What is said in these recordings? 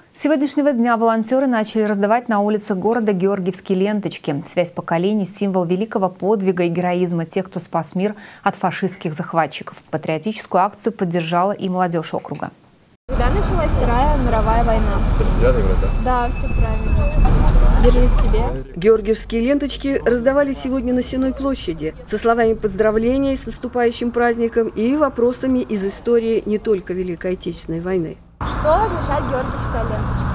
С сегодняшнего дня волонтеры начали раздавать на улицах города георгиевские ленточки. Связь поколений – символ великого подвига и героизма тех, кто спас мир от фашистских захватчиков. Патриотическую акцию поддержала и молодежь округа. Когда началась Вторая мировая война? 39-й год, да? Да, все правильно. Держу тебе. Георгиевские ленточки раздавали сегодня на Сенной площади со словами поздравления с наступающим праздником и вопросами из истории не только Великой Отечественной войны. Что означает георгиевская ленточка?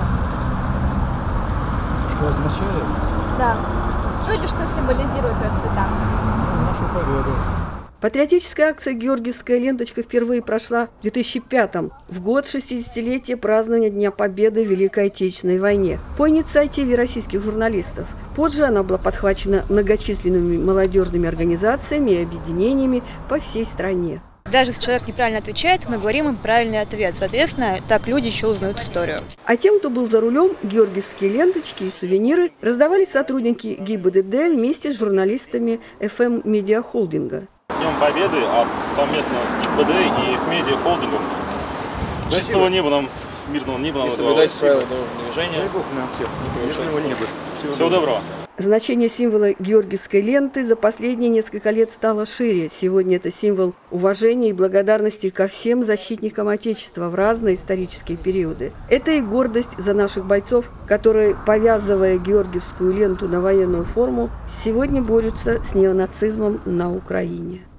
Что означает? Да. Ну или что символизирует этот цвета? Нашу победу. Патриотическая акция «Георгиевская ленточка» впервые прошла в 2005-м, в год 60-летия празднования Дня Победы в Великой Отечественной войне, по инициативе российских журналистов. Позже она была подхвачена многочисленными молодежными организациями и объединениями по всей стране. Даже если человек неправильно отвечает, мы говорим им правильный ответ. Соответственно, так люди еще узнают историю. А тем, кто был за рулем, георгиевские ленточки и сувениры раздавали сотрудники ГИБДД вместе с журналистами FM Media Холдинга. Днем Победы совместно с ГИБДД и Медиа Холдингом. Чистого неба нам, мирного неба нам. Соблюдайте правила дорожного движения. Дай Бог нам всех. Всего доброго. Значение символа георгиевской ленты за последние несколько лет стало шире. Сегодня это символ уважения и благодарности ко всем защитникам Отечества в разные исторические периоды. Это и гордость за наших бойцов, которые, повязывая георгиевскую ленту на военную форму, сегодня борются с неонацизмом на Украине.